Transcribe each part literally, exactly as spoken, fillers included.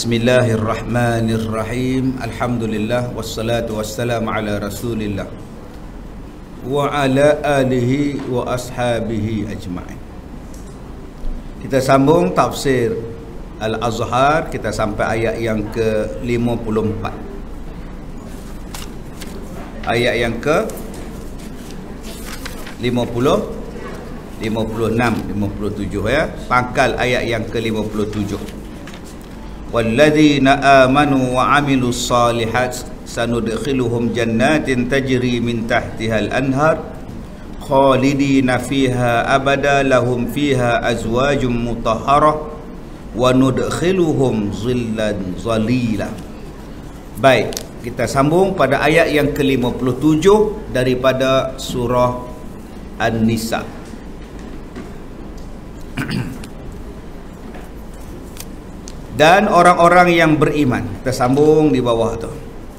Bismillahirrahmanirrahim. Alhamdulillah wassalatu wassalamu ala Rasulillah wa ala alihi wa ashabihi ajma'in. Kita sambung tafsir Al-Azhar, kita sampai ayat yang ke lima puluh empat. Ayat yang ke lima puluh, lima puluh enam, lima puluh tujuh ya. Pangkal ayat yang ke lima puluh tujuh. Walladzina amanu wa amilus salihat sanudkhiluhum jannatin tajri min tahtihal anhar khalidina fiha abada lahum fiha azwajum mutahharah wa nudkhiluhum zillan zalila. Baik, kita sambung pada ayat yang ke lima puluh tujuh daripada surah An-Nisa. Dan orang-orang yang beriman, kita sambung di bawah tu.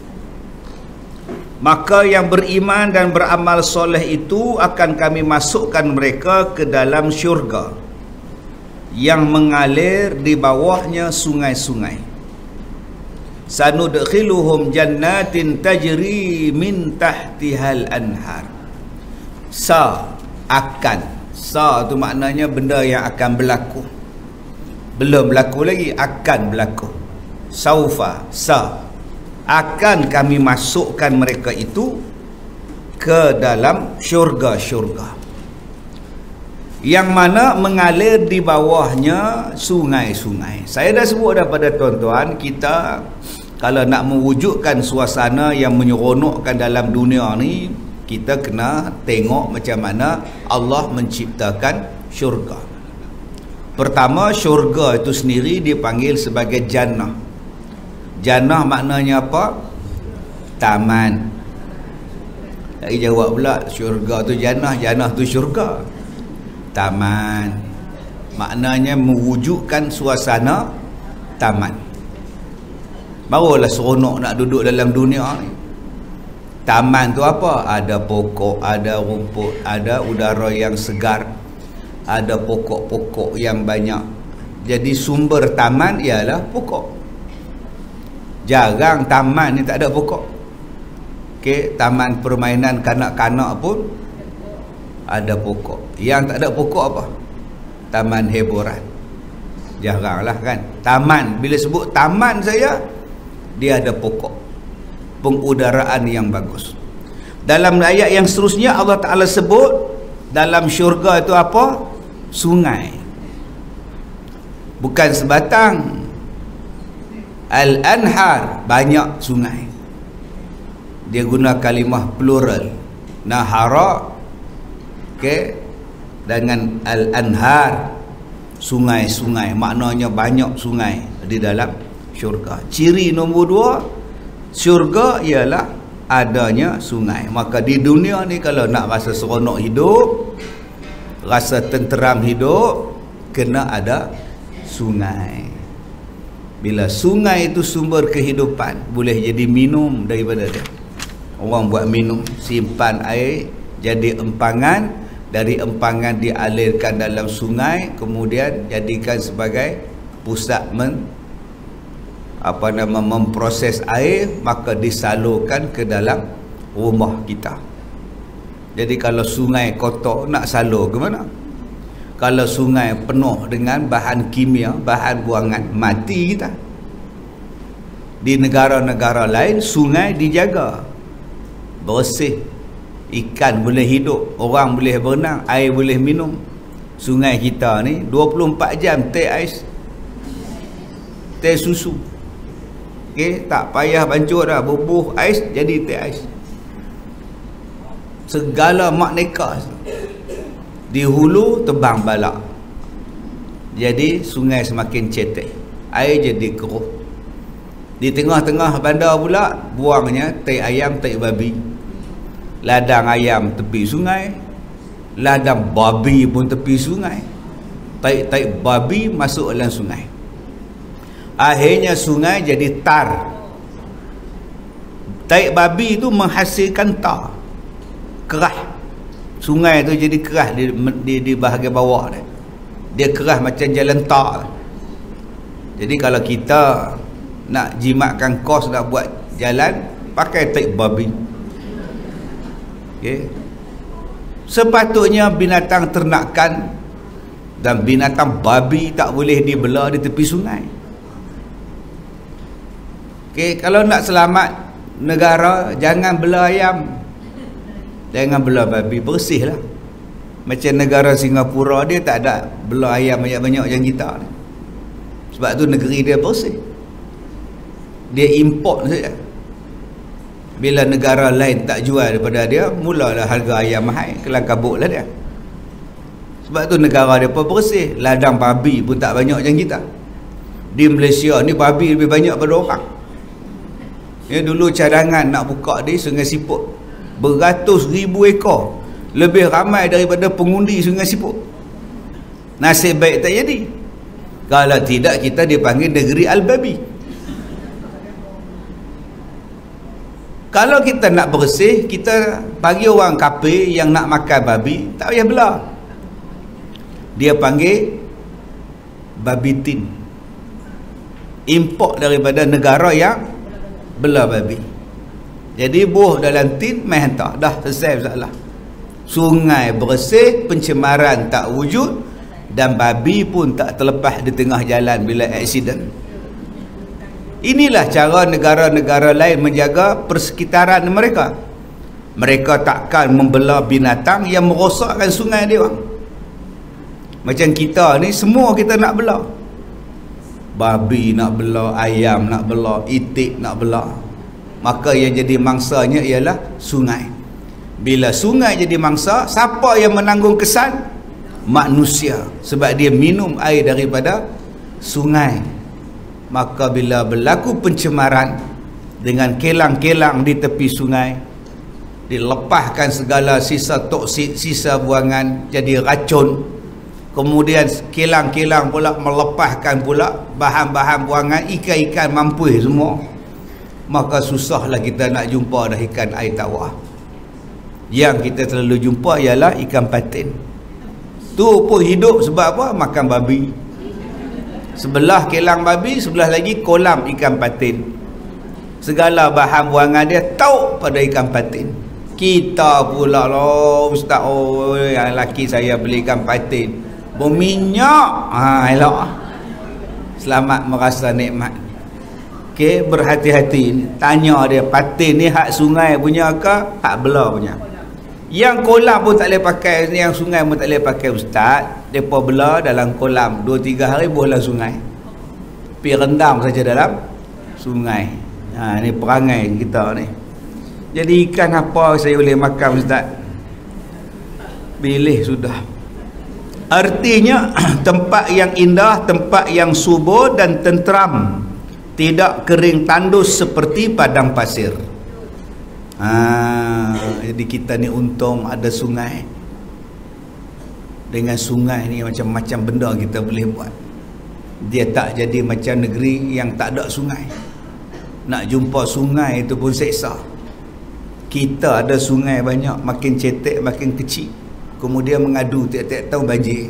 Maka yang beriman dan beramal soleh itu akan kami masukkan mereka ke dalam syurga yang mengalir di bawahnya sungai-sungai. Sanudkhiluhum jannatin tajri min tahtihal anhar. Sa akan, sa tu maknanya benda yang akan berlaku. Belum berlaku lagi, akan berlaku. Saufa, sa, akan kami masukkan mereka itu ke dalam syurga-syurga yang mana mengalir di bawahnya sungai-sungai. Saya dah sebut dah pada tuan-tuan, kita kalau nak mewujudkan suasana yang menyeronokkan dalam dunia ni, kita kena tengok macam mana Allah menciptakan syurga. Pertama, syurga itu sendiri dipanggil sebagai jannah. Jannah maknanya apa? Taman. Tak jawab pula, syurga tu jannah, jannah tu syurga. Taman. Maknanya mewujudkan suasana taman. Barulah seronok nak duduk dalam dunia ni. Taman tu apa? Ada pokok, ada rumput, ada udara yang segar, ada pokok-pokok yang banyak. Jadi sumber taman ialah pokok. Jarang taman ni tak ada pokok. Okey, taman permainan kanak-kanak pun ada pokok. Yang tak ada pokok apa? Taman hiburan. Jaranglah kan. Taman, bila sebut taman saya, dia ada pokok, pengudaraan yang bagus. Dalam ayat yang seterusnya Allah Ta'ala sebut dalam syurga itu apa? Sungai. Bukan sebatang. Al-anhar, banyak sungai. Dia guna kalimah plural. Nahara, okey, dengan al-anhar, sungai-sungai. Maknanya banyak sungai di dalam syurga. Ciri nombor dua, syurga ialah adanya sungai. Maka di dunia ni kalau nak rasa seronok hidup, rasa tenteram hidup, kena ada sungai. Bila sungai itu sumber kehidupan, boleh jadi minum daripada dia. Orang buat minum, simpan air jadi empangan, dari empangan dialirkan dalam sungai, kemudian jadikan sebagai pusat men apa nama memproses air, maka disalurkan ke dalam rumah kita. Jadi kalau sungai kotor, nak salur ke mana? Kalau sungai penuh dengan bahan kimia, bahan buangan, mati kita. Di negara-negara lain sungai dijaga, bersih, ikan boleh hidup, orang boleh berenang, air boleh minum. Sungai kita ni dua puluh empat jam teh ais, teh susu. Okey, tak payah bancur dah, bubuh ais jadi teh ais. Segala makneka. Di hulu tebang balak, jadi sungai semakin cetek, air jadi keruh. Di tengah-tengah bandar pula buangnya tai ayam, tai babi. Ladang ayam tepi sungai, ladang babi pun tepi sungai. Tai-tai babi masuk dalam sungai. Akhirnya sungai jadi tar. Tai babi itu menghasilkan tar, kerah. Sungai tu jadi kerah di, di, di bahagian bawah dia. Dia kerah macam jalan tar. Jadi kalau kita nak jimatkan kos, nak buat jalan, pakai tape babi. Okay. Sepatutnya binatang ternakan dan binatang babi tak boleh dibela di tepi sungai. Okay. Kalau nak selamat negara, jangan bela ayam, jangan bela babi, bersih lah. Macam negara Singapura, dia tak ada bela ayam banyak-banyak macam kita. Sebab tu negeri dia bersih. Dia import saja. Bila negara lain tak jual daripada dia, mulalah harga ayam mahal, kelang kabut lah dia. Sebab tu negara dia pun bersih. Ladang babi pun tak banyak macam kita. Di Malaysia ni babi lebih banyak pada orang. Ya, dulu cadangan nak buka di Sungai Siput beratus ribu ekor, lebih ramai daripada pengundi Sungai Siput. Nasib baik tak jadi. Kalau tidak, kita dipanggil negeri Al-Babi. Kalau kita nak bersih, kita bagi orang kafir yang nak makan babi, tak payah bela. Dia panggil babi tin. Import daripada negara yang bela babi. Jadi buah dalam tin, main hantar. Dah selesai masalah. Sungai bersih, pencemaran tak wujud, dan babi pun tak terlepas di tengah jalan bila aksiden. Inilah cara negara-negara lain menjaga persekitaran mereka. Mereka takkan membela binatang yang merosakkan sungai dia. Macam kita ni, semua kita nak bela. Babi nak bela, ayam nak bela, itik nak bela. Maka yang jadi mangsanya ialah sungai. Bila sungai jadi mangsa, siapa yang menanggung kesan? Manusia. Sebab dia minum air daripada sungai. Maka bila berlaku pencemaran dengan kelang-kelang di tepi sungai, dilepaskan segala sisa toksik, sisa buangan jadi racun. Kemudian kelang-kelang pula melepaskan pula bahan-bahan buangan, ikan-ikan mampus semua. Maka susahlah kita nak jumpa dah ikan air tawar. Yang kita selalu jumpa ialah ikan patin. Tu pun hidup sebab apa? Makan babi. Sebelah kelang babi, sebelah lagi kolam ikan patin. Segala bahan buangan dia tahu pada ikan patin. Kita pula lah, ustaz, oh yang lelaki saya beli ikan patin berminyak. Ha, elok. Selamat merasa nikmat. Okey, berhati-hati. Tanya dia, patin ni hak sungai punya ke hak bela punya? Yang kolam pun tak boleh pakai, yang sungai pun tak boleh pakai, ustaz. Depa bela dalam kolam dua tiga hari boleh sungai. Pi rendam saja dalam sungai. Ha, ni perangai kita ni. Jadi ikan apa saya boleh makan, ustaz? Pilih sudah. Artinya tempat yang indah, tempat yang subur dan tenteram, tidak kering tandus seperti padang pasir. Ha, jadi kita ni untung ada sungai. Dengan sungai ni macam-macam benda kita boleh buat. Dia tak jadi macam negeri yang tak ada sungai. Nak jumpa sungai itu pun seksa. Kita ada sungai banyak, makin cetek makin kecil. Kemudian mengadu tiap-tiap tahun banjir.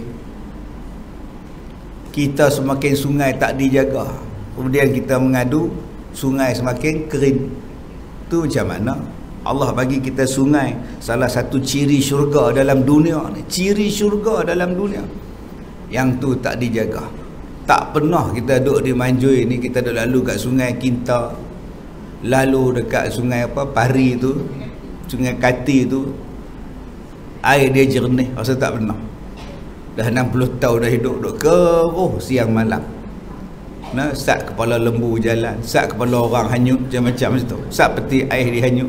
Kita semakin sungai tak dijaga, kemudian kita mengadu sungai semakin kering. Tu macam mana? Allah bagi kita sungai salah satu ciri syurga dalam dunia ni. Ciri syurga dalam dunia. Yang tu tak dijaga. Tak pernah kita duduk di Manjui ni, kita duduk lalu kat sungai Kinta, lalu dekat sungai apa Pari tu, sungai Kati tu, air dia jernih. Rasa tak pernah. Dah enam puluh tahun dah hidup, duduk keruh siang malam. Nah, sat kepala lembu jalan, sat kepala orang hanyut macam-macam macam tu. Sat peti air dihanyut.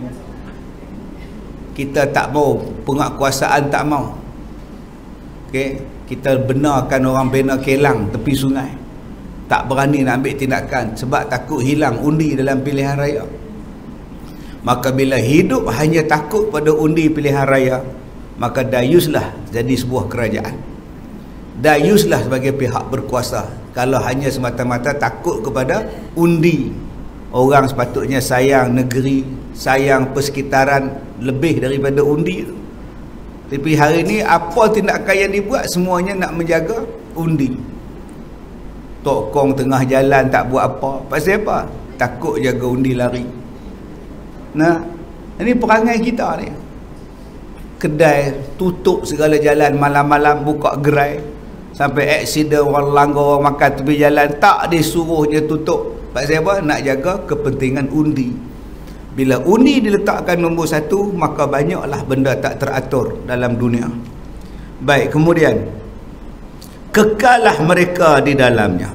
Kita tak mau, penguasaan tak mau. Okey, kita benarkan orang bina kelang tepi sungai. Tak berani nak ambil tindakan sebab takut hilang undi dalam pilihan raya. Maka bila hidup hanya takut pada undi pilihan raya, maka dayuslah jadi sebuah kerajaan. Dayuslah sebagai pihak berkuasa. Kalau hanya semata-mata takut kepada undi. Orang sepatutnya sayang negeri, sayang persekitaran lebih daripada undi itu. Tapi hari ini apa tindakan yang dibuat, semuanya nak menjaga undi. tokong tengah jalan tak buat apa. Pasal apa? Takut jaga undi lari. Nah, ini perangai kita ni. Kedai tutup segala jalan, malam-malam buka gerai, sampai aksiden orang langgar, orang makan tepi jalan, tak disuruh dia tutup. Pasal apa? Nak jaga kepentingan undi. Bila undi diletakkan nombor satu, maka banyaklah benda tak teratur dalam dunia. Baik, kemudian kekallah mereka di dalamnya.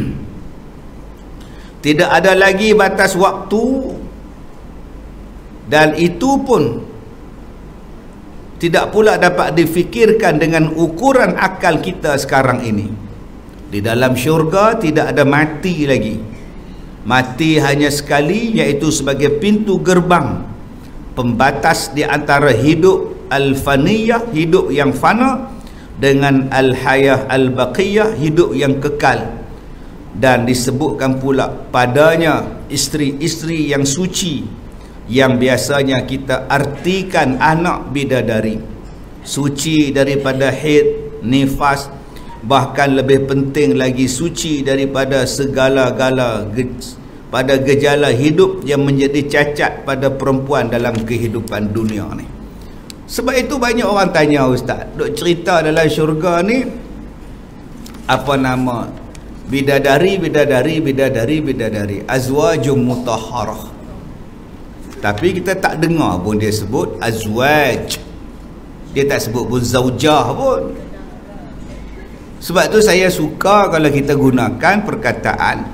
Tidak ada lagi batas waktu, dan itu pun tidak pula dapat difikirkan dengan ukuran akal kita sekarang ini. Di dalam syurga tidak ada mati lagi. Mati hanya sekali, iaitu sebagai pintu gerbang pembatas di antara hidup al-faniyah, hidup yang fana, dengan al-hayah al-baqiyah, hidup yang kekal. Dan disebutkan pula padanya isteri-isteri yang suci, yang biasanya kita artikan anak bidadari, suci daripada haid, nifas, bahkan lebih penting lagi suci daripada segala-gala ge- pada gejala hidup yang menjadi cacat pada perempuan dalam kehidupan dunia ni. Sebab itu banyak orang tanya, Ustaz, duk cerita dalam syurga ni apa nama bidadari, bidadari, bidadari, bidadari, azwajum mutahharah. Tapi kita tak dengar pun dia sebut azwaj. Dia tak sebut pun zaujah pun. Sebab tu saya suka kalau kita gunakan perkataan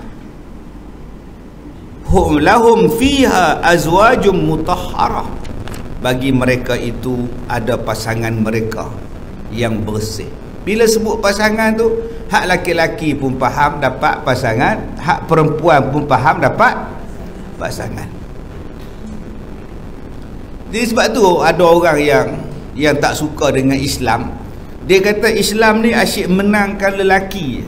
hum lahum fiha azwajum mutahharah. Bagi mereka itu ada pasangan mereka yang bersih. Bila sebut pasangan tu, hak laki-laki pun faham dapat pasangan, hak perempuan pun faham dapat pasangan. Jadi sebab tu ada orang yang yang tak suka dengan Islam. Dia kata Islam ni asyik menangkan lelaki.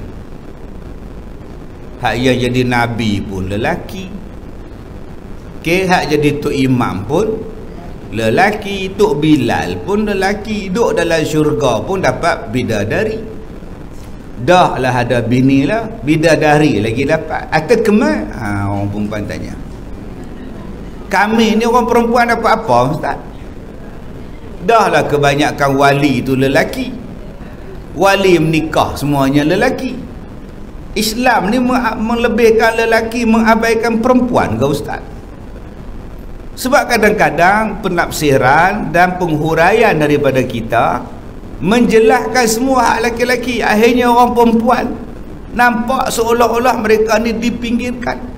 Hak yang jadi Nabi pun lelaki. Okay, hak jadi Tok Imam pun lelaki. Tok Bilal pun lelaki. Duduk dalam syurga pun dapat bidadari. Dah lah ada bini lah, bidadari lagi dapat. Atau kemana? Ha, orang perempuan tanya. Kami ni orang perempuan dapat apa, Ustaz? Dah lah kebanyakan wali tu lelaki. Wali menikah semuanya lelaki. Islam ni melebihkan lelaki, mengabaikan perempuan ke, Ustaz? Sebab kadang-kadang penafsiran dan penghuraian daripada kita menjelaskan semua hak laki-laki, akhirnya orang perempuan nampak seolah-olah mereka ni dipinggirkan.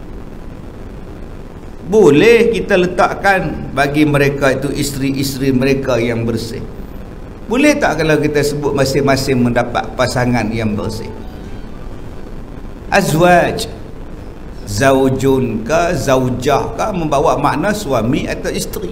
Boleh kita letakkan bagi mereka itu isteri-isteri mereka yang bersih. Boleh tak kalau kita sebut masing-masing mendapat pasangan yang bersih? Azwaj, zaujun ke, zaujah ke, membawa makna suami atau isteri.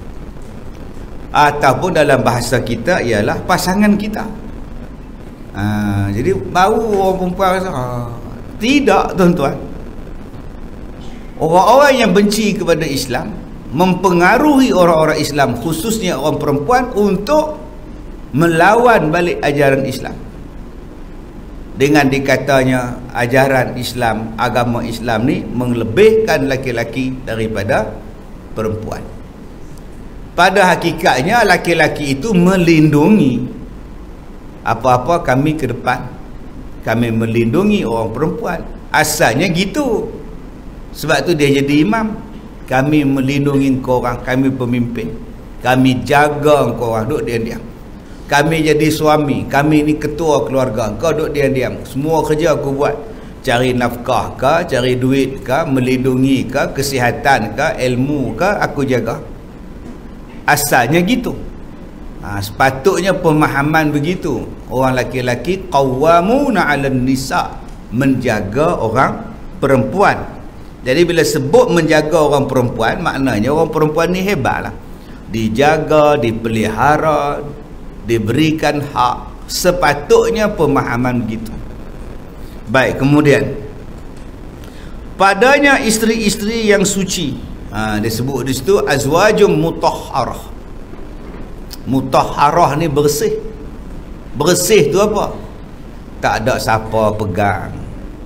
Ataupun dalam bahasa kita ialah pasangan kita. Ha, jadi baru orang perempuan rasa, ha, tidak, tuan-tuan. Orang-orang yang benci kepada Islam mempengaruhi orang-orang Islam, khususnya orang perempuan, untuk melawan balik ajaran Islam dengan dikatanya ajaran Islam, agama Islam ni melebihkan laki-laki daripada perempuan. Pada hakikatnya laki-laki itu melindungi apa-apa kami ke depan, kami melindungi orang perempuan. Asalnya gitu. Sebab tu dia jadi imam. Kami melindungi korang, kami pemimpin, kami jaga korang, duduk diam-diam. Kami jadi suami, kami ni ketua keluarga, kau duduk diam-diam. Semua kerja aku buat, cari nafkah ke, cari duit ke, melindungi ke, kesihatan ke, ilmu ke, aku jaga. Asalnya gitu. Ha, sepatutnya pemahaman begitu. Orang laki-laki qawwamuna 'alan nisa, menjaga orang perempuan. Jadi bila sebut menjaga orang perempuan, maknanya orang perempuan ni hebatlah. Dijaga, dipelihara, diberikan hak. Sepatutnya pemahaman begitu. Baik, kemudian padanya isteri-isteri yang suci. Ha, dia sebut di situ azwajum mutahharah. Mutahharah ni bersih. Bersih tu apa? Tak ada siapa pegang.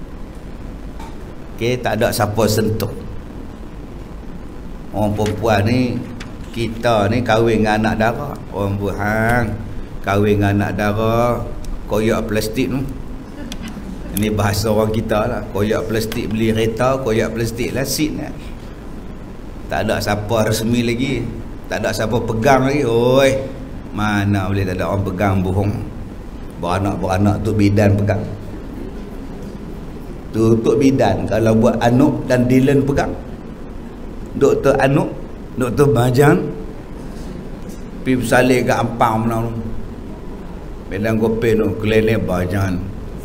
Okey, tak ada siapa sentuh. Orang perempuan ni, kita ni kahwin dengan anak dara. Orang buhang kahwin dengan anak dara, koyak plastik tu. Ini bahasa orang kita lah. Koyak plastik, beli kereta, koyak plastik lah, seat lah. Tak ada siapa resmi lagi, tak ada siapa pegang lagi. Oi, mana boleh tak ada orang pegang, bohong. Beranak-beranak tu bidan pegang. Tu untuk bidan. Kalau buat Anuk dan Dylan pegang. Doktor Anuk, Doktor Bajan pergi bersalin kat Ampang mana tu, Medan Kopi tu, klinik Bajan.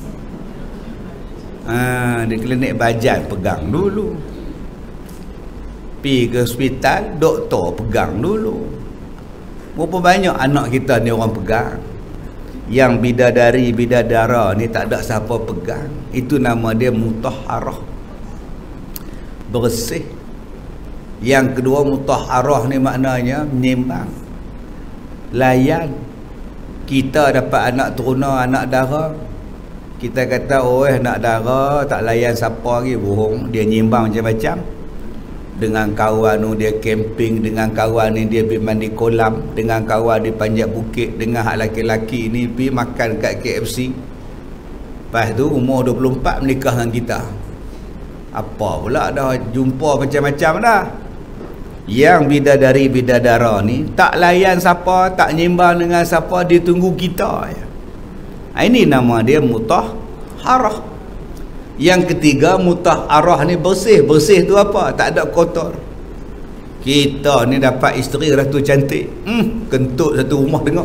Ha, di klinik Bajan pegang dulu. Pergi ke hospital, doktor pegang dulu. Berapa banyak anak kita ni orang pegang. Yang bidadari, bidadara ni tak ada siapa pegang. Itu nama dia mutahharah, bersih. Yang kedua, mutahharah ni maknanya menimbang, layan. Kita dapat anak teruna, anak dara, kita kata oh anak dara tak layan siapa lagi. Bohong. Dia nyimbang macam-macam. Dengan kawan tu dia camping, dengan kawan ni dia pergi mandi kolam, dengan kawan dia panjat bukit, dengan hak laki-laki ni pergi makan kat K F C. Lepas tu umur dua puluh empat menikah dengan kita. Apa pula dah jumpa macam-macam dah. Yang bidadari bidadara ni tak layan siapa, tak nyimbang dengan siapa, dia tunggu kita. Ini nama dia mutahharah. Yang ketiga, mutahharah ni bersih. Bersih tu apa? Tak ada kotor. Kita ni dapat isteri ratu cantik, hmm, kentut satu rumah dengar.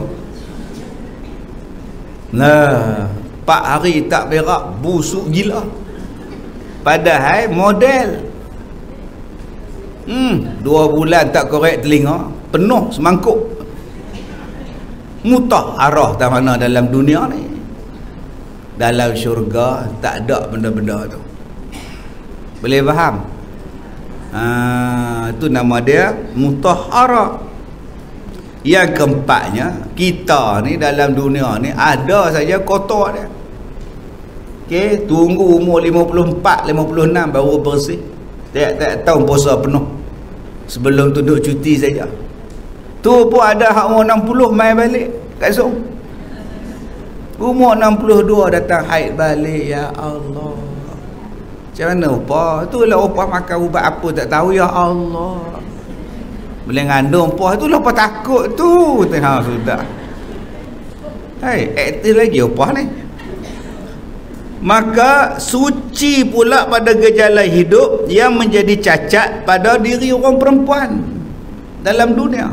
Nah, empat hari tak berak, busuk gila. Padahal model. Hmm, dua bulan tak korek telinga, penuh semangkuk. Mutahharah tak mana dalam dunia ni. Dalam syurga tak ada benda-benda tu. Boleh faham? Ha, itu nama dia mutahharah. Yang keempatnya, kita ni dalam dunia ni ada saja kotor dia. Okey, tunggu umur lima puluh empat, lima puluh enam baru bersih. Tak-tak tahun puasa penuh. Sebelum tu duduk cuti saja. Tu pun ada hak umur enam puluh mai balik kat Song. Umur enam puluh dua datang haid balik. Ya Allah, macam mana upah? Itulah upah makan ubat apa tak tahu. Ya Allah, boleh ngandung upah. Itulah upah takut tu. Tengah sudah. Hai, aktif lagi upah ni. Maka suci pula pada gejala hidup yang menjadi cacat pada diri orang perempuan dalam dunia.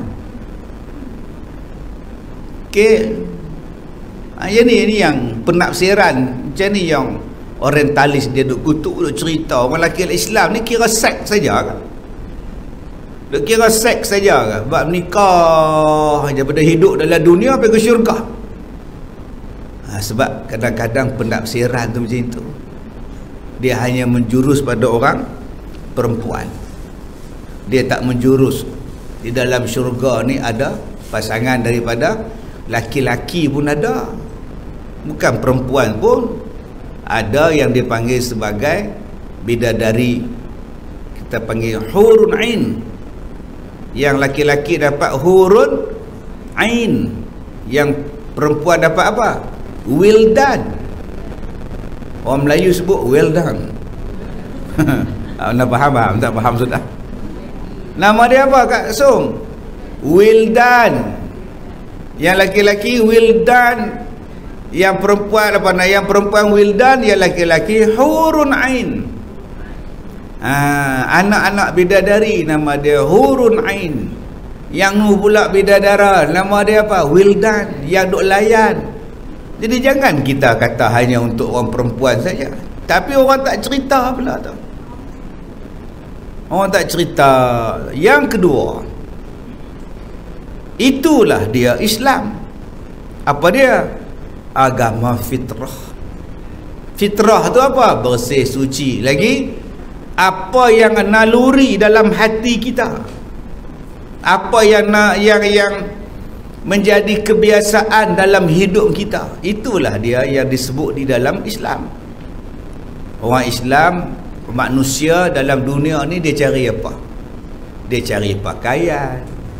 Okey. Ha, yang ni, ini yang penafsiran macam ni yang orientalis dia duk kutuk, duk cerita orang lelaki Islam ni kira seks saja kan? Duk kira seks saja kan? Bab nikah aja pada hidup dalam dunia pergi ke syurga. Ha, sebab kadang-kadang penafsiran tu macam itu. Dia hanya menjurus pada orang perempuan. Dia tak menjurus di dalam syurga ni ada pasangan daripada laki-laki pun ada, bukan perempuan pun ada yang dipanggil sebagai bidadari. Kita panggil hurun ain. Yang laki-laki dapat hurun ain, yang perempuan dapat apa? Wildan. Orang Melayu sebut well done. Anda faham faham tak faham sudah? Nama dia apa Kak Song? Wildan. Yang laki-laki wildan, yang perempuan apa nak? Yang perempuan wildan, yang laki-laki hurun ain. Ha, anak-anak bidadari nama dia hurun ain. Yang nu pula bidadara nama dia apa? Wildan, yang duk layan. Jadi jangan kita kata hanya untuk orang perempuan saja, tapi orang tak cerita pula tu. Orang tak cerita. Yang kedua, itulah dia Islam. Apa dia? Agama fitrah. Fitrah tu apa? Bersih, suci. Lagi, apa yang naluri dalam hati kita, apa yang yang yang menjadi kebiasaan dalam hidup kita, itulah dia yang disebut di dalam Islam. Orang Islam manusia dalam dunia ni dia cari apa? Dia cari pakaian,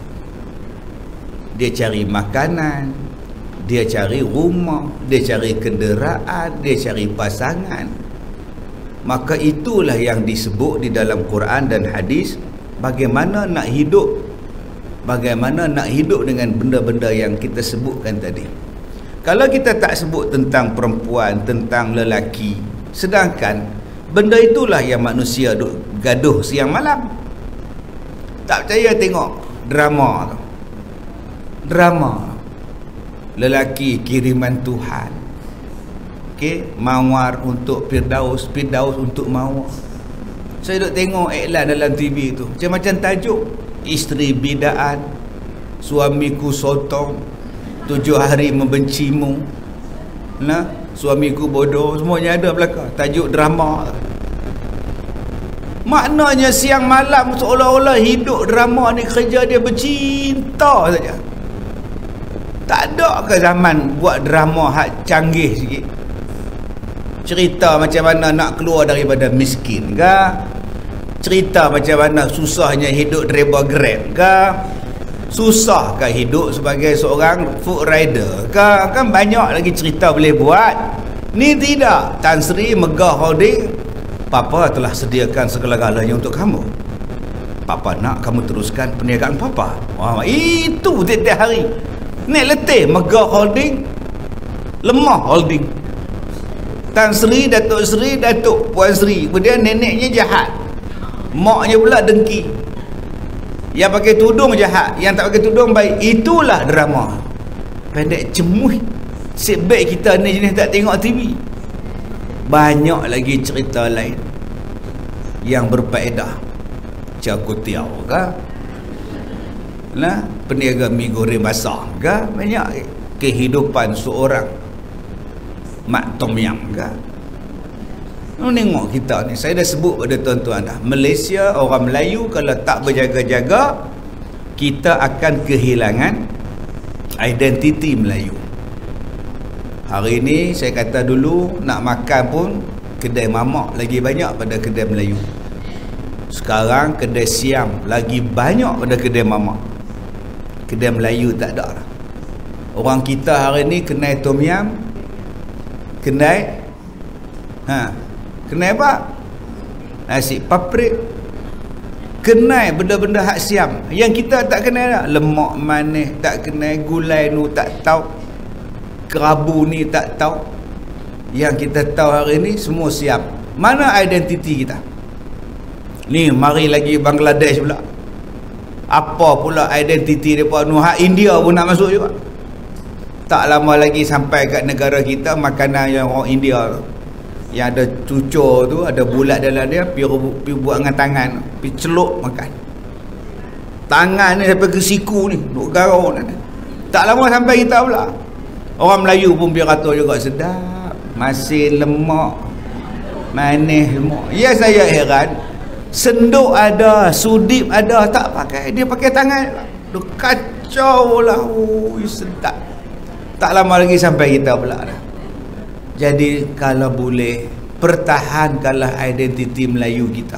dia cari makanan, dia cari rumah, dia cari kenderaan, dia cari pasangan. Maka itulah yang disebut di dalam Quran dan hadis, bagaimana nak hidup, bagaimana nak hidup dengan benda-benda yang kita sebutkan tadi. Kalau kita tak sebut tentang perempuan, tentang lelaki, sedangkan benda itulah yang manusia duk gaduh siang malam. Tak percaya tengok drama tu. Drama lelaki kiriman Tuhan, okey, mawar untuk Firdaus, Firdaus untuk mawar. Saya duk tengok iklan dalam T V tu, macam-macam tajuk. Isteri bidaan, suamiku sotong, tujuh hari membencimu, nah, suamiku bodoh, semuanya ada belakang. Tajuk drama. Maknanya siang malam seolah-olah hidup drama ni, kerja dia bercinta saja. Tak ada ke zaman buat drama hak canggih sikit? Cerita macam mana nak keluar daripada miskin ke? Cerita macam mana susahnya hidup driver Grab ke? Susah ke hidup sebagai seorang food rider ke? Kan banyak lagi cerita boleh buat. Ni tidak. Tan Sri Megah Holding, Papa telah sediakan segala-galanya untuk kamu. Papa nak kamu teruskan perniagaan Papa. Wah, itu tiap-tiap hari. Nek letih Megah Holding, Lemah Holding. Tan Sri, Datuk Sri, Datuk Puan Sri. Kemudian neneknya jahat, maknya pula dengki. Yang pakai tudung jahat, yang tak pakai tudung baik. Itulah drama. Pendek cemuih. Sik baik kita ni jenis tak tengok T V. Banyak lagi cerita lain yang berfaedah. Cakutiau ke? Nah, peniaga mi goreng basah ke? Banyak kehidupan seorang mak tom yam ke? Lu tengok kita ni, saya dah sebut pada tuan-tuan dah, Malaysia, orang Melayu kalau tak berjaga-jaga, kita akan kehilangan identiti Melayu. Hari ni saya kata dulu nak makan pun kedai mamak lagi banyak pada kedai Melayu. Sekarang kedai Siam lagi banyak pada kedai mamak. Kedai Melayu tak ada lah. Orang kita hari ni kedai tom yam, kedai ha, kedai apa? Nasi paprik. Kedai benda-benda hak Siam. Yang kita tak kenal lah. Lemak manis tak kenal, gulai nu tak tahu, kerabu ni tak tahu. Yang kita tahu hari ni semua Siam. Mana identiti kita? Ni mari lagi Bangladesh pula. Apa pula identiti depa nu hak India pun nak masuk juga. Tak lama lagi sampai kat negara kita makanan yang orang India tu, yang ada cucur tu, ada bulat dalam dia, pi pi buat dengan tangan, pi celuk makan. Tangan ni sampai ke siku ni, duk garau ni. Tak lama sampai kita pula. Orang Melayu pun biar kata juga sedap, masih lemak, manis lemak. Ya, saya heran, senduk ada, sudip ada, tak pakai, dia pakai tangan. Duh, kacau lah. Ui, sedap. Tak lama lagi sampai kita pula dah. Jadi kalau boleh, pertahankanlah identiti Melayu kita.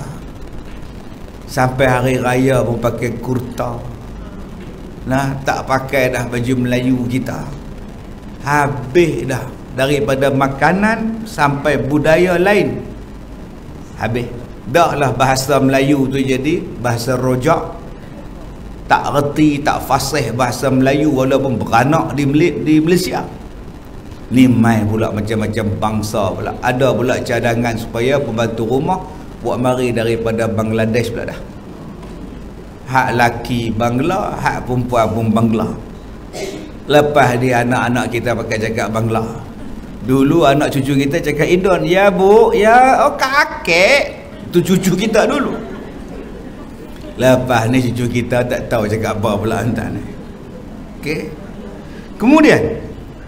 Sampai hari raya pun pakai kurta. Nah, tak pakai dah baju Melayu kita. Habis dah. Daripada makanan sampai budaya lain, habis. Dah lah bahasa Melayu tu jadi bahasa rojak. Tak reti, tak fasih bahasa Melayu walaupun beranak di, di Malaysia. Ni mai pula macam-macam bangsa pula. Ada pula cadangan supaya pembantu rumah buat mari daripada Bangladesh pula dah. Hak laki Bangla, hak perempuan pun Bangla. Lepas dia anak-anak kita pakai cakap Bangla. Dulu anak cucu kita cakap Indon. Ya bu, ya oh kakek. Tu cucu kita dulu. Lepas ni cucu kita tak tahu cakap apa pula hantar ni. Okey. Kemudian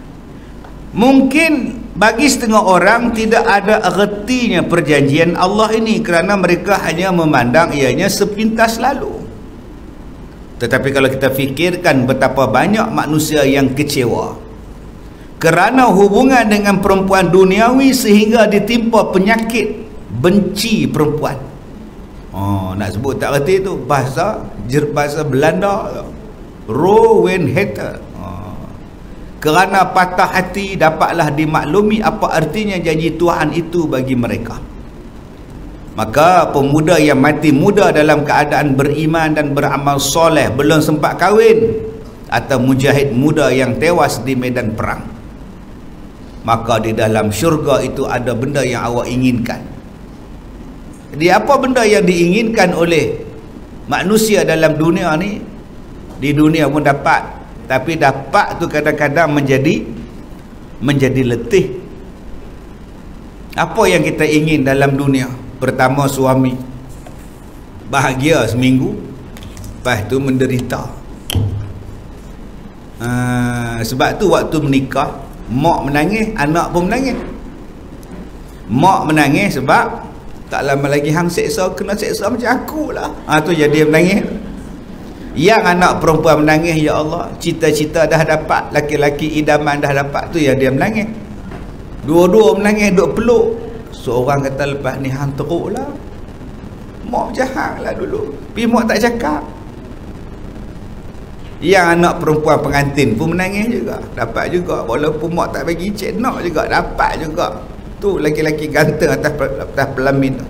mungkin bagi setengah orang tidak ada ertinya perjanjian Allah ini kerana mereka hanya memandang ianya sepintas lalu. Tetapi kalau kita fikirkan betapa banyak manusia yang kecewa kerana hubungan dengan perempuan duniawi sehingga ditimpa penyakit benci perempuan. Oh, nak sebut tak reti tu bahasa bahasa Belanda, Rowenhater. Oh. Kerana patah hati dapatlah dimaklumi apa artinya janji Tuhan itu bagi mereka. Maka pemuda yang mati muda dalam keadaan beriman dan beramal soleh belum sempat kahwin, atau mujahid muda yang tewas di medan perang, maka di dalam syurga itu ada benda yang awak inginkan. Jadi apa benda yang diinginkan oleh manusia dalam dunia ni, di dunia pun dapat, tapi dapat tu kadang-kadang menjadi menjadi letih. Apa yang kita ingin dalam dunia? Pertama, suami bahagia seminggu, lepas tu menderita. Uh, sebab tu waktu menikah, mak menangis, anak pun menangis. Mak menangis sebab tak lama lagi hang seksa, kena seksa macam aku lah. Ha, tu jadi menangis. Yang anak perempuan menangis, ya Allah, cita-cita dah dapat, laki-laki idaman dah dapat, tu yang dia menangis. Dua-dua menangis, duk peluk. Seorang kata lepas ni hang teruk lah, mak jahat lah dulu, tapi mak tak cakap. Yang anak perempuan pengantin pun menangis juga, dapat juga, walaupun mak tak bagi cek nak juga, dapat juga. Tu laki-laki ganteng atas, atas pelamin tu.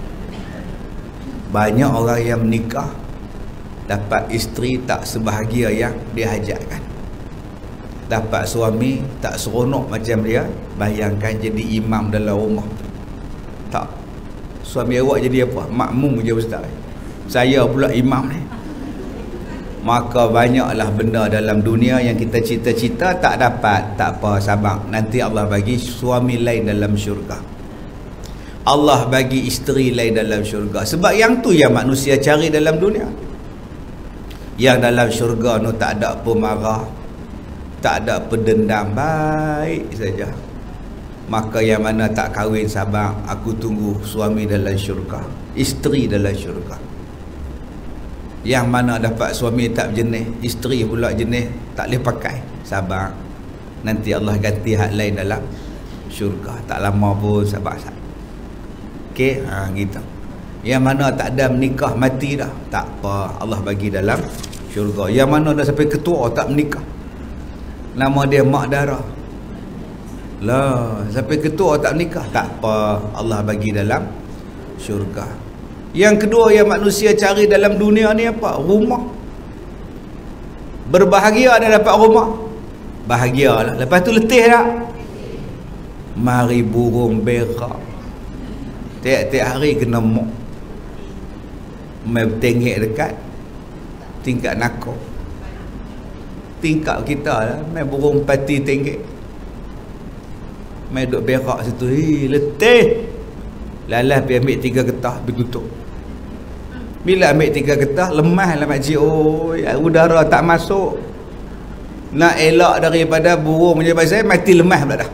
Banyak orang yang menikah dapat isteri tak sebahagia yang dihajarkan, dapat suami tak seronok macam dia. Bayangkan jadi imam dalam rumah, tak, suami awak jadi apa? Makmum je ustaz, saya pula imam ni. Maka banyaklah benda dalam dunia yang kita cita-cita tak dapat. Tak apa, sabar, nanti Allah bagi suami lain dalam syurga, Allah bagi isteri lain dalam syurga. Sebab yang tu yang manusia cari dalam dunia. Yang dalam syurga tu tak ada pemarah, tak ada pendendam, baik saja. Maka yang mana tak kahwin, sabar, aku tunggu suami dalam syurga, isteri dalam syurga. Yang mana dapat suami tak berjenis, isteri pula jenis, tak boleh pakai, sabar, nanti Allah ganti hak lain dalam syurga. Tak lama pun, sabar, sabar. Okey, ha, gitu. Yang mana tak ada menikah, mati dah, tak apa, Allah bagi dalam syurga. Yang mana dah sampai ketua tak menikah, nama dia mak darah lah, sampai ketua tak nikah, tak apa, Allah bagi dalam syurga. Yang kedua yang manusia cari dalam dunia ni apa? Rumah. Berbahagia dah dapat rumah, bahagialah. Lepas tu letih tak? Mari burung berak, tiap-tiap hari kena mok, main bertengik dekat tingkat nakor. Tingkap kita lah, main burung pati tenggek, main duk berak situ. Hei, letih. Lalas pergi ambil tiga getah, pergi tutup. Bila ambil tiga getah, lemah lah makcik. Oh, udara tak masuk. Nak elak daripada burung macam saya, mati lemah pula dah.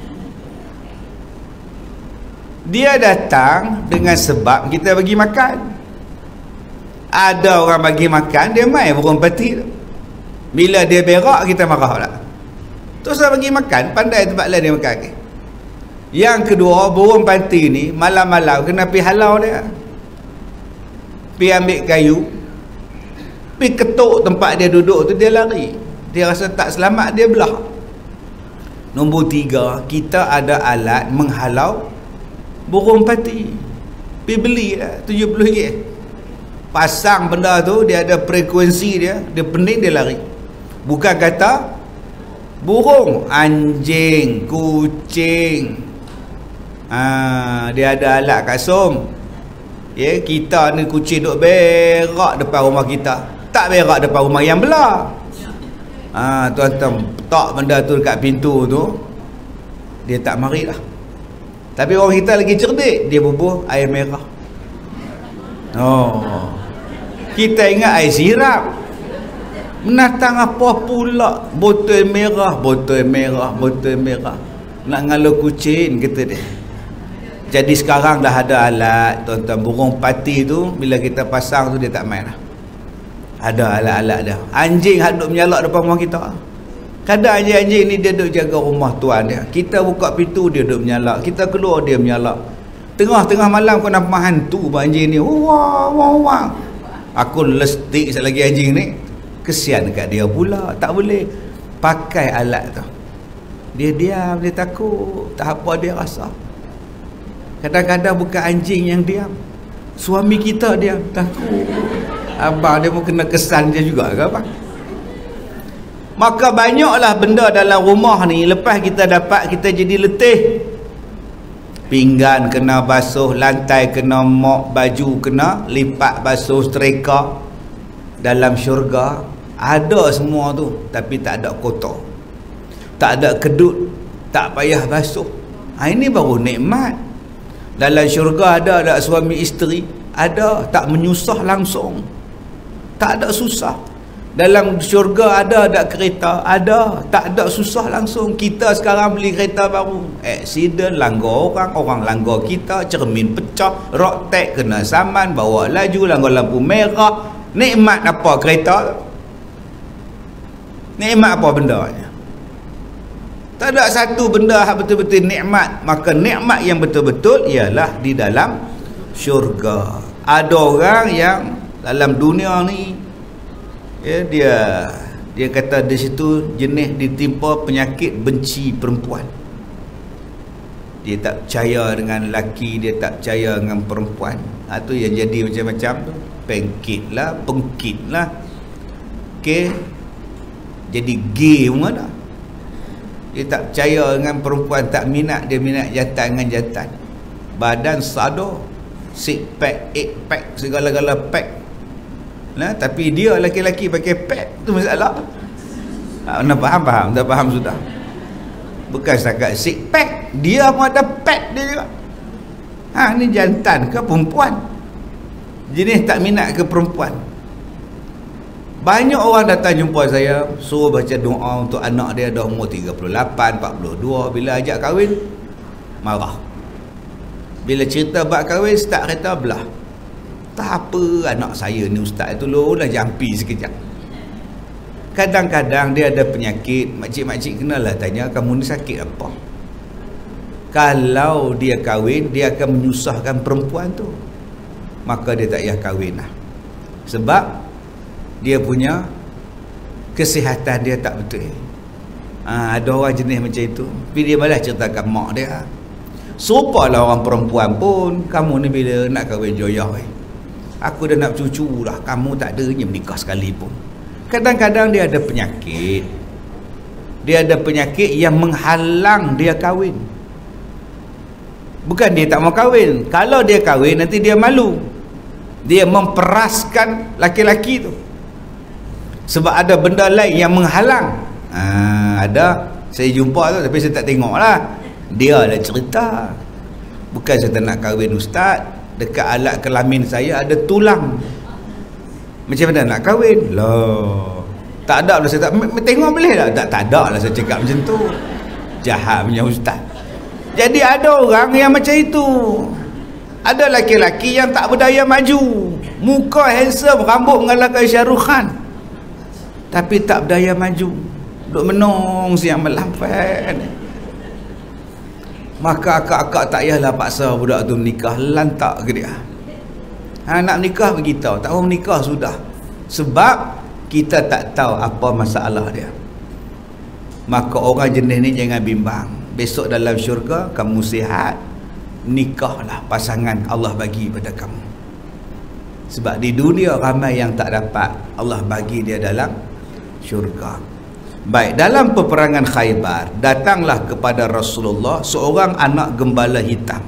Dia datang dengan sebab kita bagi makan. Ada orang bagi makan, dia main burung pati tu. Bila dia berak, kita marah pula. Terus dia bagi makan, pandai tempat lain dia makan. Yang kedua, burung pati ni malam-malam kena pergi halau dia, pergi ambil kayu, pergi ketuk tempat dia duduk tu, dia lari. Dia rasa tak selamat, dia belah. Nombor tiga, kita ada alat menghalau burung pati. Pergi beli lah, tujuh puluh ringgit. Pasang benda tu, dia ada frekuensi dia, dia pening, dia lari. Bukan kata burung, anjing, kucing, ha, dia ada alat kasum. Ya, kita ni kucing duk berak depan rumah kita, tak berak depan rumah yang belah. Ha, tuan-tuan, tak benda tu dekat pintu tu, dia tak mari lah. Tapi orang kita lagi cerdik, dia bubuh air merah. Oh, kita ingat air sirap. Menatang apa pula, botol merah, botol merah, botol merah, nak ngalau kucing, kata dia. Jadi sekarang dah ada alat, tuan-tuan. Burung pati tu bila kita pasang tu, dia tak main lah. Ada alat-alat dia. Anjing hak duk menyalak depan rumah kita. Kadang anjing-anjing ni dia duk jaga rumah tuan dia. Kita buka pintu, dia duk menyalak. Kita keluar, dia menyalak. Tengah-tengah malam kau nampak hantu anjing ni. Wah, wah, wah. Aku lestik sekali lagi anjing ni. Kesian dekat dia pula. Tak boleh pakai alat tu. Dia diam, dia takut. Tak apa dia rasa. Kadang-kadang bukan anjing yang diam. Suami kita diam, takut. Abang dia pun kena kesan dia juga ke apa? Maka banyaklah benda dalam rumah ni. Lepas kita dapat, kita jadi letih. Pinggan kena basuh, lantai kena mop, baju kena lipat basuh, setrika. Dalam syurga ada semua tu, tapi tak ada kotor, tak ada kedut, tak payah basuh. Ha, ini baru nikmat. Dalam syurga ada ada suami isteri, ada, tak menyusah langsung, tak ada susah. Dalam syurga ada ada kereta, ada, tak ada susah langsung. Kita sekarang beli kereta baru, aksiden, langgar orang, orang langgar kita, cermin pecah, rock tag kena saman, bawa laju, langgar lampu merah. Nikmat apa kereta? Nikmat apa bendanya? Tak ada satu benda yang betul-betul nikmat. Maka nikmat yang betul-betul ialah di dalam syurga. Ada orang yang dalam dunia ni, ya, dia dia kata di situ jenis ditimpa penyakit benci perempuan. Dia tak percaya dengan lelaki, dia tak percaya dengan perempuan. Ha, tu yang jadi macam-macam tu. Pengkit lah, pengkit lah. Okey. Jadi gay pun ada. Dia tak percaya dengan perempuan, tak minat, dia minat jantan dengan jantan. Badan sado, six pack, eight pack, segala-gala pack. Nah, tapi dia laki-laki pakai pad, tu masalah. Ha, anda faham, faham, dah faham sudah. Bukan setakat six pack, dia pun ada pad dia juga. Ha, ni jantan ke perempuan? Jenis tak minat ke perempuan? Banyak orang datang jumpa saya, suruh baca doa untuk anak dia dah umur tiga puluh lapan, empat puluh dua. Bila ajak kahwin, marah. Bila cerita bab kahwin, start kereta belah. Tak apa, anak saya ni ustaz, tolonglah jampi sekejap. Kadang-kadang dia ada penyakit. Makcik-makcik kenalah tanya, kamu ni sakit apa? Kalau dia kahwin, dia akan menyusahkan perempuan tu, maka dia tak payah kahwin lah. Sebab dia punya kesihatan dia tak betul. Ha, ada orang jenis macam itu. Tapi dia malah ceritakan mak dia. Serupalah orang perempuan pun, kamu ni bila nak kahwin joyah eh? Aku dah nak cucu dah, kamu tak adanya menikah sekali pun. Kadang-kadang dia ada penyakit. Dia ada penyakit yang menghalang dia kahwin. Bukan dia tak mau kahwin. Kalau dia kahwin, nanti dia malu. Dia memperaskan laki-laki tu. Sebab ada benda lain yang menghalang. Ha, ada. Saya jumpa tu, tapi saya tak tengok lah. Dia ada cerita. Bukan saya tak nak kahwin ustaz, dekat alat kelamin saya ada tulang. Macam mana nak kahwin? Lah, tak ada lah saya tak tengok boleh tak? Tak, tak ada lah saya cakap macam tu. Jahat punya ustaz. Jadi ada orang yang macam itu. Ada laki-laki yang tak berdaya maju. Muka handsome, rambut mengalahkan Syahrukh Khan, tapi tak berdaya maju. Duk menong siang malam. Maka akak-akak tak payahlah paksa budak tu menikah, lantak ke dia. Ha, nak menikah begitu, tak mau menikah sudah. Sebab kita tak tahu apa masalah dia. Maka orang jenis ni jangan bimbang. Besok dalam syurga kamu sihat, nikahlah pasangan Allah bagi pada kamu. Sebab di dunia ramai yang tak dapat, Allah bagi dia dalam syurga. Baik, dalam peperangan Khaybar, datanglah kepada Rasulullah seorang anak gembala hitam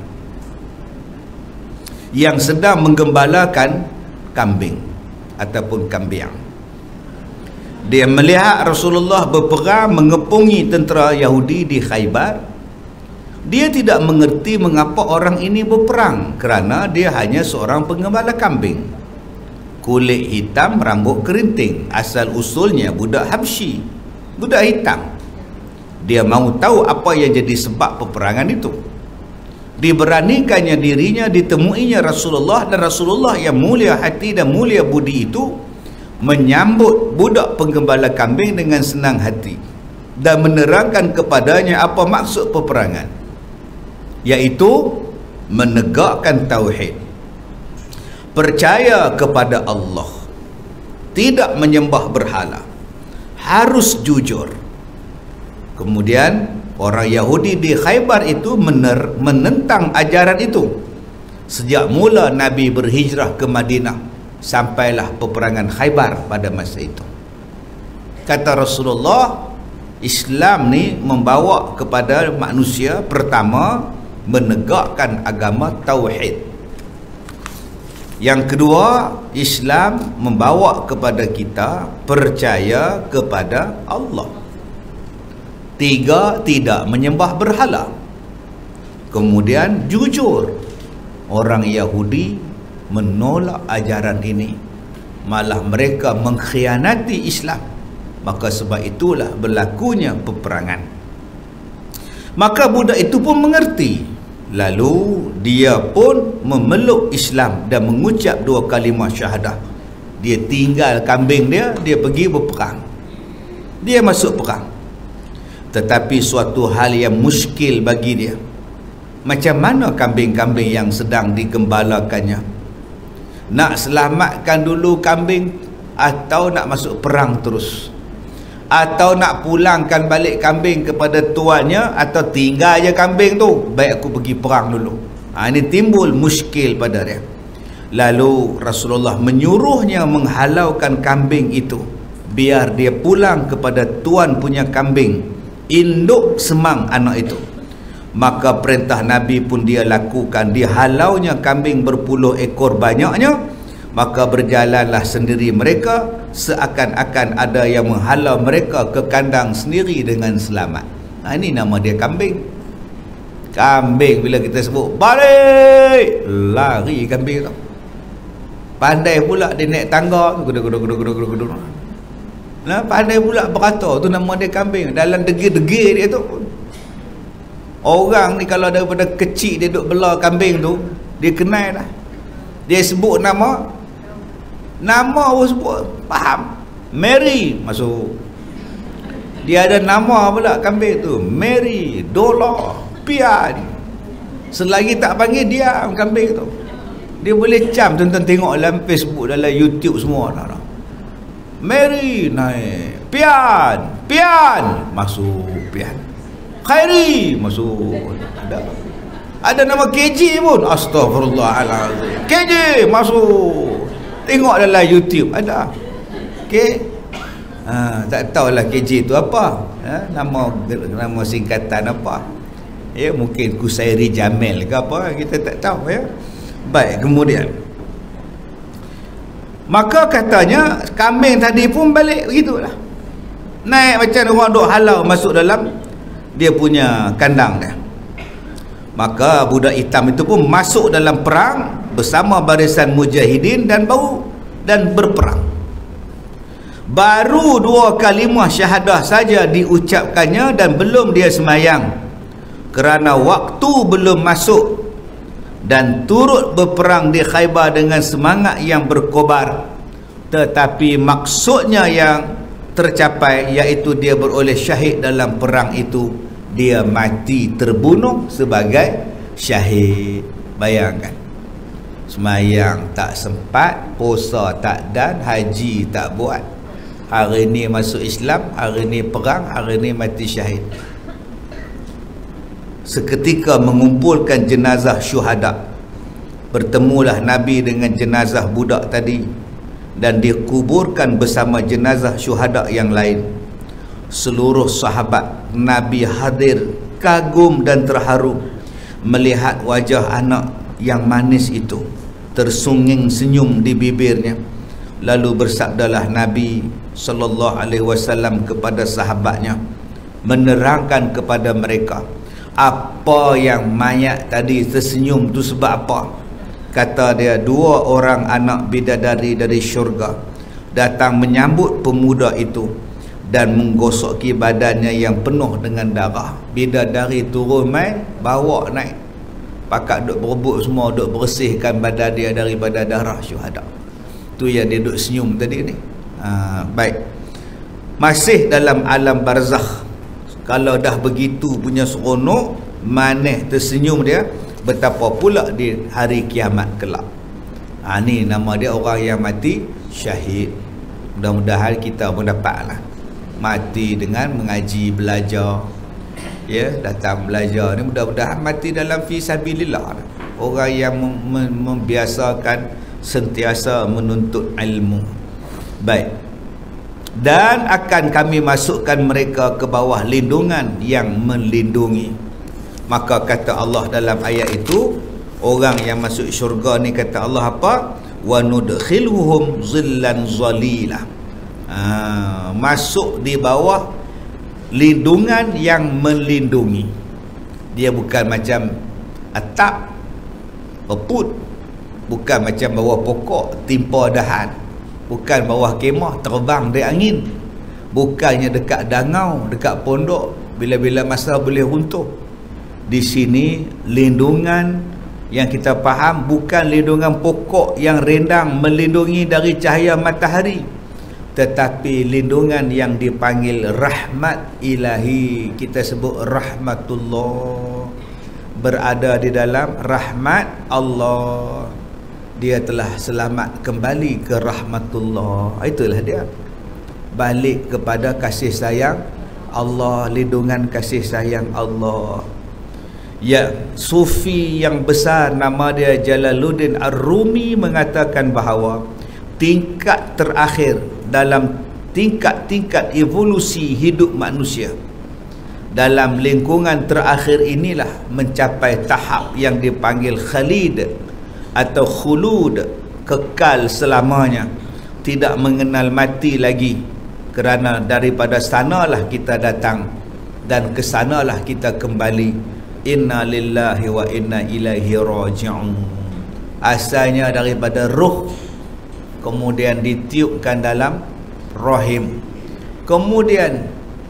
yang sedang menggembalakan kambing ataupun kambing. Dia melihat Rasulullah berperang mengepungi tentera Yahudi di Khaybar. Dia tidak mengerti mengapa orang ini berperang, kerana dia hanya seorang penggembala kambing. Kulit hitam, rambut kerinting, asal usulnya budak Habsyi, budak hitam. Dia mahu tahu apa yang jadi sebab peperangan itu. Diberanikannya dirinya ditemuinya Rasulullah, dan Rasulullah yang mulia hati dan mulia budi itu menyambut budak penggembala kambing dengan senang hati dan menerangkan kepadanya apa maksud peperangan, iaitu menegakkan tauhid, percaya kepada Allah, tidak menyembah berhala, harus jujur. Kemudian orang Yahudi di Khaybar itu mener, menentang ajaran itu sejak mula Nabi berhijrah ke Madinah sampailah peperangan Khaybar pada masa itu. Kata Rasulullah, Islam ni membawa kepada manusia pertama menegakkan agama tauhid. Yang kedua, Islam membawa kepada kita percaya kepada Allah. Tiga, tidak menyembah berhala. Kemudian jujur. Orang Yahudi menolak ajaran ini, malah mereka mengkhianati Islam. Maka sebab itulah berlakunya peperangan. Maka budak itu pun mengerti. Lalu dia pun memeluk Islam dan mengucap dua kalimah syahadah. Dia tinggal kambing dia, dia pergi berperang. Dia masuk perang. Tetapi suatu hal yang muskil bagi dia. Macam mana kambing-kambing yang sedang digembalakannya? Nak selamatkan dulu kambing atau nak masuk perang terus? Atau nak pulangkan balik kambing kepada tuannya, atau tinggal je kambing tu, baik aku pergi perang dulu. Ha, ini timbul muskil pada dia. Lalu Rasulullah menyuruhnya menghalaukan kambing itu, biar dia pulang kepada tuan punya kambing, induk semang anak itu. Maka perintah Nabi pun dia lakukan. Dia halaunya kambing berpuluh ekor banyaknya. Maka berjalanlah sendiri mereka, seakan-akan ada yang menghalau mereka ke kandang sendiri dengan selamat. Nah, ini nama dia kambing. Kambing bila kita sebut balik, lari kambing tu. Pandai pula dia naik tangga, guduk guduk guduk guduk guduk guduk. Nah, pandai pula berkata, tu nama dia kambing. Dalam degil-degil dia tu. Orang ni kalau daripada kecil dia duk bela kambing tu, dia kenal dah. Dia sebut nama, nama pun sebut, faham? Mary masuk. Dia ada nama pula kambing tu, Mary, Dola, Pian. Selagi tak panggil, diam kambing tu. Dia boleh cam, tuan-tuan tengok dalam Facebook, dalam YouTube semua. Nah, nah. Mary naik, Pian, Pian masuk, Pian. Khairi masuk. Ada. Ada nama K J pun. Astaghfirullahaladzim. K J masuk. Tengok dalam YouTube ada. Okey. Ha, tak tahulah K J tu apa. Ha, nama nama singkatan apa. Ya, mungkin Kusairi Jamil ke apa, kita tak tahu ya. Baik, kemudian maka katanya kambing tadi pun balik begitulah. Naik macam orang duk halau masuk dalam dia punya kandang dia. Maka budak hitam itu pun masuk dalam perang bersama barisan mujahidin dan bau dan berperang. Baru dua kalimah syahadah saja diucapkannya dan belum dia semayang, kerana waktu belum masuk, dan turut berperang di Khaybar dengan semangat yang berkobar. Tetapi maksudnya yang tercapai, iaitu dia beroleh syahid dalam perang itu. Dia mati terbunuh sebagai syahid. Bayangkan, semayang tak sempat, puasa tak dan, haji tak buat. Hari ni masuk Islam, hari ni perang, hari ni mati syahid. Seketika mengumpulkan jenazah syuhada. Bertemulah Nabi dengan jenazah budak tadi, dan dikuburkan bersama jenazah syuhada yang lain. Seluruh sahabat Nabi hadir, kagum dan terharu melihat wajah anak yang manis itu, tersunging senyum di bibirnya. Lalu bersabdalah Nabi sallallahu alaihi wasallam kepada sahabatnya, menerangkan kepada mereka apa yang mayat tadi tersenyum tu sebab apa. Kata dia, dua orang anak bidadari dari syurga datang menyambut pemuda itu dan menggosoki badannya yang penuh dengan darah. Bidadari turun main, bawa naik, pakat duk berebut semua, duk bersihkan badan dia daripada darah syuhada. Tu yang dia duk senyum tadi ni. Ha, baik. Masih dalam alam barzakh, kalau dah begitu punya seronok, manis tersenyum dia, betapa pula di hari kiamat kelak. Ha, ni nama dia orang yang mati syahid. Mudah-mudahan kita pun dapatlah mati dengan mengaji, belajar, ya, datang belajar ni, mudah-mudahan mati dalam fi sabilillah. Orang yang mem- mem- membiasakan sentiasa menuntut ilmu. Baik. Dan akan kami masukkan mereka ke bawah lindungan yang melindungi. Maka kata Allah dalam ayat itu, orang yang masuk syurga ni kata Allah apa? Wa nudkhiluhum zillan zalila. Ha, masuk di bawah lindungan yang melindungi. Dia bukan macam atap peput, bukan macam bawah pokok timpa dahan, bukan bawah kemah terbang di angin, bukannya dekat dangau, dekat pondok bila-bila masa boleh runtuh. Di sini lindungan yang kita faham bukan lindungan pokok yang rendang melindungi dari cahaya matahari, tetapi lindungan yang dipanggil rahmat ilahi. Kita sebut rahmatullah, berada di dalam rahmat Allah. Dia telah selamat kembali ke rahmatullah. Itulah dia, balik kepada kasih sayang Allah, lindungan kasih sayang Allah. Ya, sufi yang besar nama dia Jalaluddin Ar-Rumi mengatakan bahawa tingkat terakhir dalam tingkat-tingkat evolusi hidup manusia, dalam lingkungan terakhir inilah mencapai tahap yang dipanggil khalid atau khulud, kekal selamanya, tidak mengenal mati lagi. Kerana daripada sanalah kita datang dan ke sanalah kita kembali. Inna lillahi wa inna ilaihi raji'un. Asalnya daripada ruh, kemudian ditiupkan dalam rahim, kemudian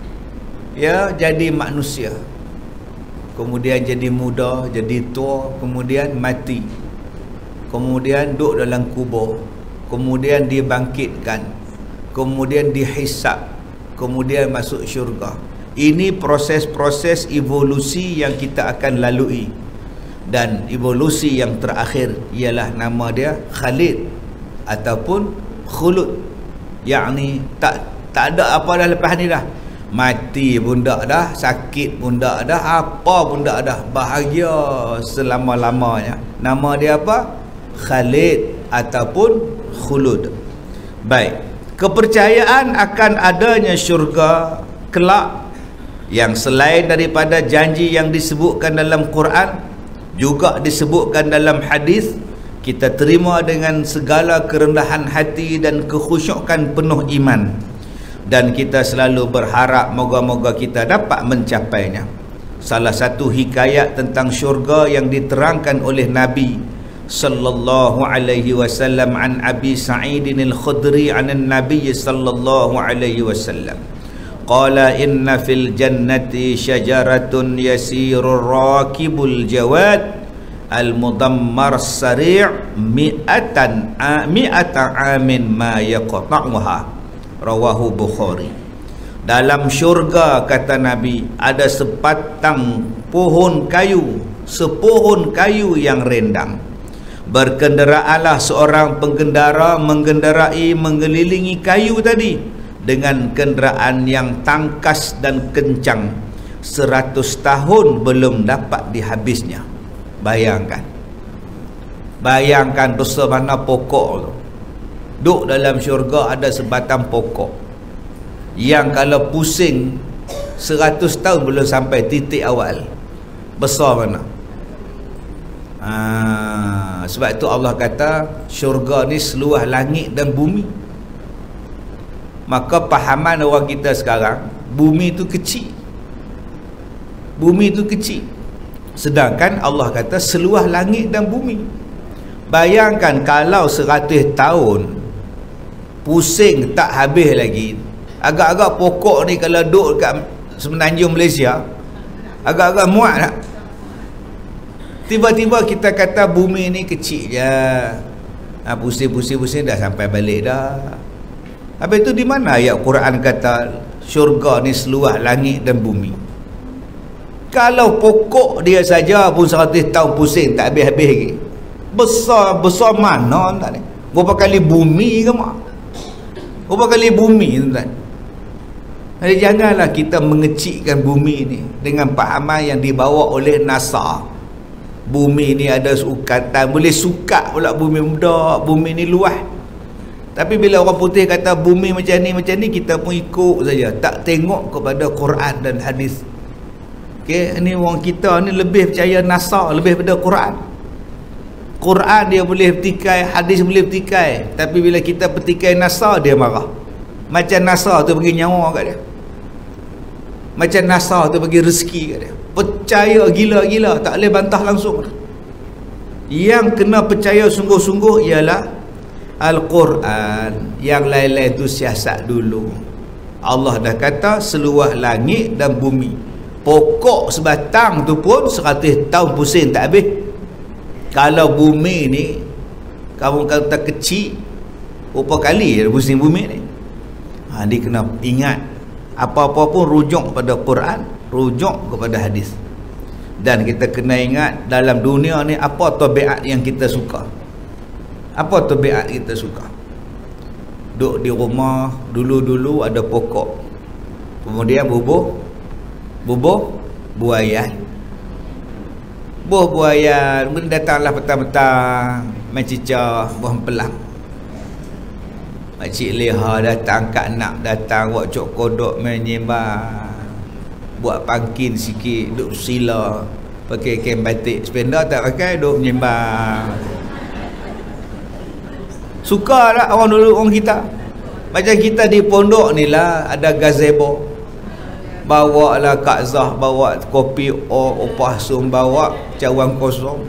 ya jadi manusia, kemudian jadi muda, jadi tua, kemudian mati, kemudian duduk dalam kubur, kemudian dibangkitkan, kemudian dihisap, kemudian masuk syurga. Ini proses-proses evolusi yang kita akan lalui. Dan evolusi yang terakhir ialah nama dia Khalid ataupun Khulud. Yakni tak tak ada apa dah lepas ni dah. Mati pun tak dah, sakit pun tak dah, apa pun tak dah, bahagia selama-lamanya. Nama dia apa? Khalid ataupun Khulud. Baik, kepercayaan akan adanya syurga kelak, yang selain daripada janji yang disebutkan dalam Quran, juga disebutkan dalam hadis, kita terima dengan segala kerendahan hati dan kekhusyukan penuh iman, dan kita selalu berharap moga-moga kita dapat mencapainya. Salah satu hikayat tentang syurga yang diterangkan oleh Nabi sallallahu alaihi wasallam an Abi Sa'idin al-Khudri an Nabi sallallahu alaihi wasallam qala inna fil jannati syajaratun yasirur rakibul jawad al-mudammar sari' mi'atan mi'ata amin ma yaqta'uha, rawahu Bukhari. Dalam syurga, kata Nabi, ada sebatang pohon kayu, sepohon kayu yang rendang. Berkenderaalah seorang pengendara mengendarai mengelilingi kayu tadi dengan kenderaan yang tangkas dan kencang, seratus tahun belum dapat dihabisnya. Bayangkan, bayangkan besar mana pokok tu. Duk dalam syurga ada sebatang pokok yang kalau pusing seratus tahun belum sampai titik awal. Besar mana? Ha, sebab itu Allah kata syurga ni seluas langit dan bumi. Maka pahaman orang kita sekarang, bumi itu kecil, bumi itu kecil, sedangkan Allah kata seluas langit dan bumi. Bayangkan kalau seratus tahun pusing tak habis lagi. Agak-agak pokok ni kalau duduk kat semenanjung Malaysia, agak-agak muat tak? Tiba-tiba kita kata bumi ni kecil je, ha, pusing-pusing-pusing dah sampai balik dah. Habis itu di mana ayat Quran kata syurga ni seluas langit dan bumi? Kalau pokok dia saja pun seratus tahun pusing tak habis-habis lagi. Besar, besar mana tak ni? Berapa kali bumi ke mak? Berapa kali bumi tuan? Jadi janganlah kita mengecikkan bumi ni dengan pahaman yang dibawa oleh NASA. Bumi ni ada sukatan, boleh sukat pula bumi muda, bumi ni luas. Tapi bila orang putih kata bumi macam ni macam ni, kita pun ikut saja, tak tengok kepada Quran dan hadis. Okey, ini orang kita ni lebih percaya NASA lebih pada Quran. Quran dia boleh petikai, hadis boleh petikai, tapi bila kita petikai NASA dia marah. Macam NASA tu bagi nyawa kat dia, macam NASA tu bagi rezeki kat dia. Percaya gila-gila, tak boleh bantah langsung. Yang kena percaya sungguh-sungguh ialah Al-Quran. Yang lain-lain tu siasat dulu. Allah dah kata seluas langit dan bumi, pokok sebatang tu pun seratus tahun pusing tak habis. Kalau bumi ni kamu kata kecil, berapa kali ada pusing bumi ni? Ha, dia kena ingat, apa-apa pun rujuk pada Quran, rujuk kepada hadis. Dan kita kena ingat dalam dunia ni apa tabiat yang kita suka. Apa tabiat kita suka? Duduk di rumah, dulu-dulu ada pokok, kemudian bubuh bubuh buayan. Buah buayan, kemudian datanglah petang-petang main cicak, buah pelang. Makcik Leha datang, Kak Nak datang, buat cok kodok main nyembang, buat pangkin sikit, duduk sila, pakai kain batik, sependa tak pakai, duduk menyembang. Suka tak orang dulu, orang kita? Macam kita di pondok ni lah, ada gazebo, bawa lah Kak Zah, bawa kopi o, opah sum, bawa cawan kosong.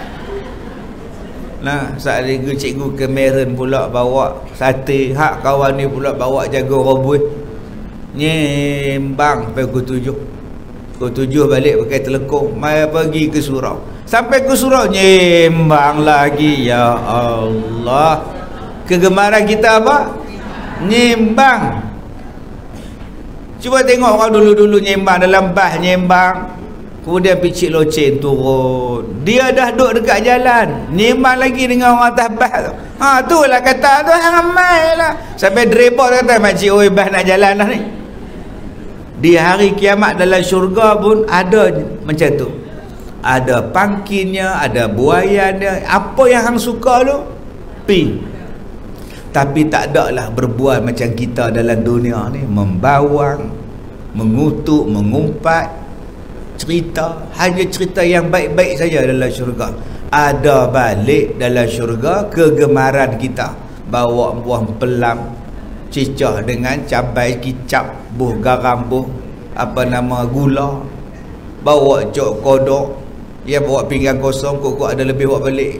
Nah, saat ni cikgu Cameron pula bawa sate, hak kawan ni pula bawa jago robuh. Nyembang sampai pukul tujuh. Pukul tujuh balik pakai telekong, mai pergi ke surau. Sampai ke surau nyembang lagi. Ya Allah. Kegemaran kita apa? Nyembang. Cuba tengok orang dulu-dulu nyembang dalam bah nyembang. Kemudian picit loceng turun. Dia dah duduk dekat jalan, nyembang lagi dengan orang atas bah tu. Ha, tu lah kata tu ramai lah. Sampai driver kata, makcik oi bah nak jalan dah ni. Di hari kiamat dalam syurga pun ada macam tu. Ada pangkinnya, ada buayannya. Apa yang hang suka tu, pi. Tapi tak ada lah berbual macam kita dalam dunia ni, membawang, mengutuk, mengumpat, cerita, hanya cerita yang baik-baik saja dalam syurga. Ada balik dalam syurga kegemaran kita, bawa buah pelam, cicah dengan cabai kicap, buh garam, buh apa nama gula, bawa cok kodok, ya bawa pinggan kosong, kok ada lebih bawa balik.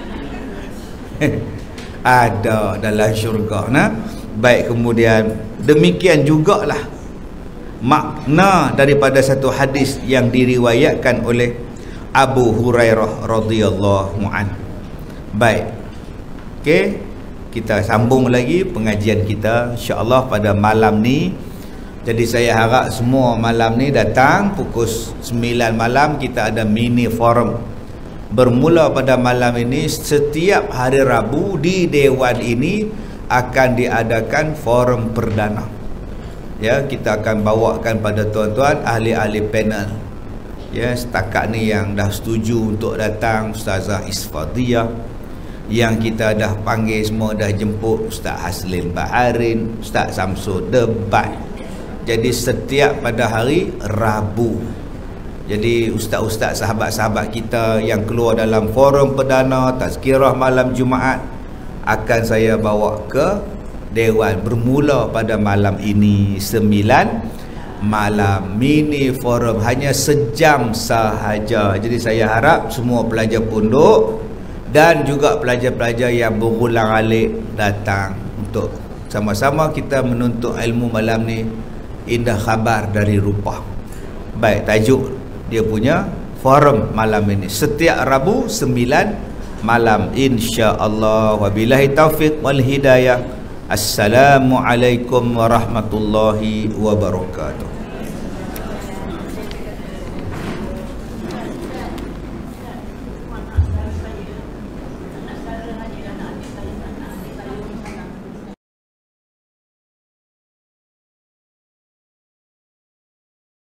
Ada dalam syurga. Nah, baik, kemudian demikian jugalah makna daripada satu hadis yang diriwayatkan oleh Abu Hurairah radhiyallahu anhu. Baik. Okey, kita sambung lagi pengajian kita insya-Allah pada malam ni. Jadi saya harap semua malam ni datang pukul sembilan malam, kita ada mini forum. Bermula pada malam ini, setiap hari Rabu di Dewan ini akan diadakan forum perdana. Ya, kita akan bawakan pada tuan-tuan ahli-ahli panel. Ya, setakat ni yang dah setuju untuk datang Ustazah Isfadiyah, yang kita dah panggil semua, dah jemput Ustaz Haslin Baharin, Ustaz Samsul debat. Jadi setiap pada hari Rabu. Jadi ustaz-ustaz, sahabat-sahabat kita yang keluar dalam forum perdana tazkirah malam Jumaat akan saya bawa ke Dewan bermula pada malam ini sembilan malam, mini forum hanya sejam sahaja. Jadi saya harap semua pelajar pondok dan juga pelajar-pelajar yang berulang alik datang untuk sama-sama kita menuntut ilmu malam ni. Indah khabar dari Rupah. Baik, tajuk dia punya forum malam ini setiap Rabu sembilan malam insya-Allah. Wabillahi taufiq wal hidayah. Assalamualaikum warahmatullahi wabarakatuh.